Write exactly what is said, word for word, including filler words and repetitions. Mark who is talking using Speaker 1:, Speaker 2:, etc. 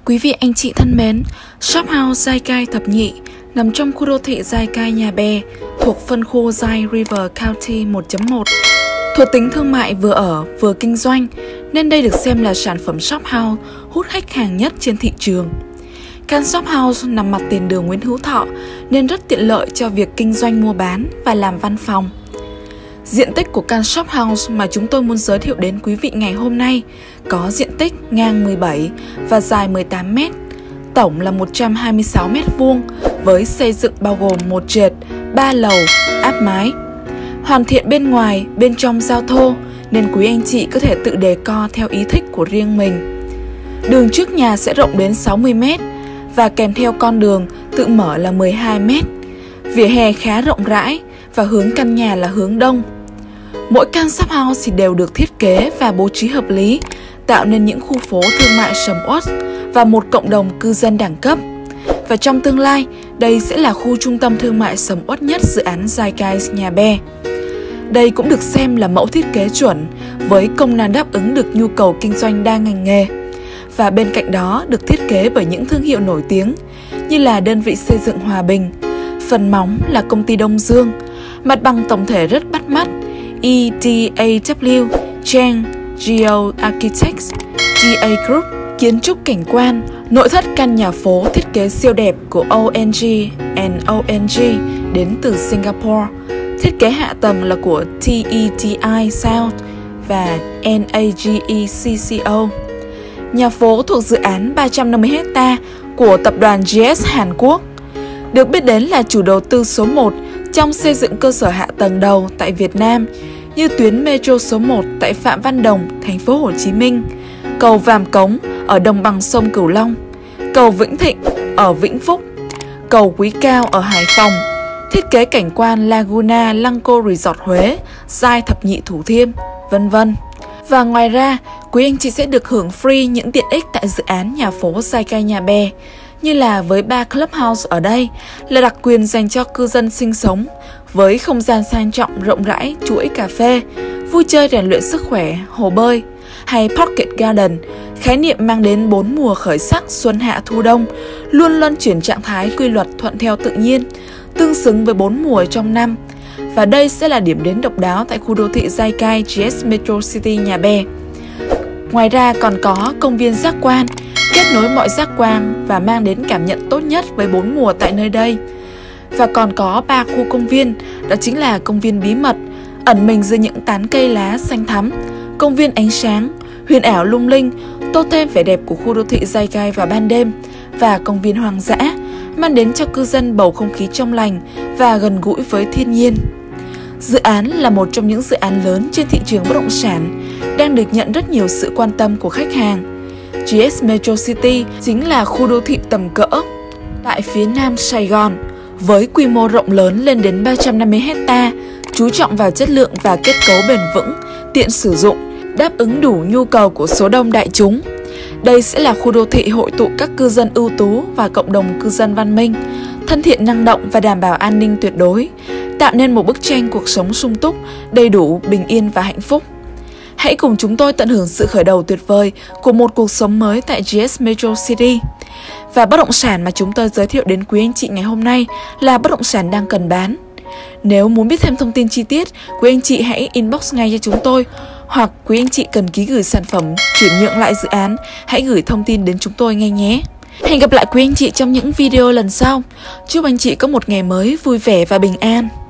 Speaker 1: Quý vị anh chị thân mến, Shop House Giai Cai Thập Nhị nằm trong khu đô thị Giai Cai Nhà Bè thuộc phân khu Giai River County một chấm một. Thuộc tính thương mại vừa ở vừa kinh doanh nên đây được xem là sản phẩm shop house hút khách hàng nhất trên thị trường. Căn shop house nằm mặt tiền đường Nguyễn Hữu Thọ nên rất tiện lợi cho việc kinh doanh mua bán và làm văn phòng. Diện tích của căn shop house mà chúng tôi muốn giới thiệu đến quý vị ngày hôm nay có diện tích ngang mười bảy và dài mười tám mét, tổng là một trăm hai mươi sáu mét vuông với xây dựng bao gồm một trệt, ba lầu, áp mái. Hoàn thiện bên ngoài, bên trong giao thô nên quý anh chị có thể tự đề co theo ý thích của riêng mình. Đường trước nhà sẽ rộng đến sáu mươi mét và kèm theo con đường tự mở là mười hai mét. Vỉa hè khá rộng rãi và hướng căn nhà là hướng đông. Mỗi căn shop house thì đều được thiết kế và bố trí hợp lý, tạo nên những khu phố thương mại sầm uất và một cộng đồng cư dân đẳng cấp. Và trong tương lai, đây sẽ là khu trung tâm thương mại sầm uất nhất dự án Giai Cai Nhà Bè. Đây cũng được xem là mẫu thiết kế chuẩn với công năng đáp ứng được nhu cầu kinh doanh đa ngành nghề. Và bên cạnh đó được thiết kế bởi những thương hiệu nổi tiếng như là đơn vị xây dựng Hòa Bình, phần móng là công ty Đông Dương, mặt bằng tổng thể rất bắt mắt e đê a vê, Chang, Geo Architects, giê a Group. Kiến trúc cảnh quan, nội thất căn nhà phố thiết kế siêu đẹp của o en giê and o en giê đến từ Singapore. Thiết kế hạ tầng là của tê e tê i South và en a giê e xê xê o. Nhà phố thuộc dự án ba trăm năm mươi héc ta của tập đoàn giê ét Hàn Quốc. Được biết đến là chủ đầu tư số một trong xây dựng cơ sở hạ tầng đầu tại Việt Nam như tuyến metro số một tại Phạm Văn Đồng, thành phố Hồ Chí Minh, cầu Vàm Cống ở đồng bằng sông Cửu Long, cầu Vĩnh Thịnh ở Vĩnh Phúc, cầu Quý Cao ở Hải Phòng, thiết kế cảnh quan Laguna Lăng Cô Resort Huế, Giai Thập Nhị Thủ Thiêm, vân vân. Và ngoài ra, quý anh chị sẽ được hưởng free những tiện ích tại dự án nhà phố Giai Cai Nhà Bè, như là với ba clubhouse ở đây là đặc quyền dành cho cư dân sinh sống với không gian sang trọng rộng rãi, chuỗi cà phê, vui chơi rèn luyện sức khỏe, hồ bơi, hay Pocket Garden, khái niệm mang đến bốn mùa khởi sắc xuân hạ thu đông, luôn luân chuyển trạng thái quy luật thuận theo tự nhiên, tương xứng với bốn mùa trong năm. Và đây sẽ là điểm đến độc đáo tại khu đô thị Giai Cai giê ét Metro City Nhà Bè. Ngoài ra còn có công viên giác quan, kết nối mọi giác quan và mang đến cảm nhận tốt nhất với bốn mùa tại nơi đây. Và còn có ba khu công viên, đó chính là công viên bí mật, ẩn mình dưới những tán cây lá xanh thắm, công viên ánh sáng, huyền ảo lung linh, tô thêm vẻ đẹp của khu đô thị Giai Cai vào ban đêm, và công viên hoang dã, mang đến cho cư dân bầu không khí trong lành và gần gũi với thiên nhiên. Dự án là một trong những dự án lớn trên thị trường bất động sản, đang được nhận rất nhiều sự quan tâm của khách hàng. giê ét Metro City chính là khu đô thị tầm cỡ tại phía nam Sài Gòn, với quy mô rộng lớn lên đến ba trăm năm mươi héc ta, chú trọng vào chất lượng và kết cấu bền vững, tiện sử dụng, đáp ứng đủ nhu cầu của số đông đại chúng. Đây sẽ là khu đô thị hội tụ các cư dân ưu tú và cộng đồng cư dân văn minh, thân thiện năng động và đảm bảo an ninh tuyệt đối, tạo nên một bức tranh cuộc sống sung túc, đầy đủ, bình yên và hạnh phúc. Hãy cùng chúng tôi tận hưởng sự khởi đầu tuyệt vời của một cuộc sống mới tại giê ét Metro City. Và bất động sản mà chúng tôi giới thiệu đến quý anh chị ngày hôm nay là bất động sản đang cần bán. Nếu muốn biết thêm thông tin chi tiết, quý anh chị hãy inbox ngay cho chúng tôi, hoặc quý anh chị cần ký gửi sản phẩm, chuyển nhượng lại dự án, hãy gửi thông tin đến chúng tôi ngay nhé. Hẹn gặp lại quý anh chị trong những video lần sau. Chúc anh chị có một ngày mới vui vẻ và bình an.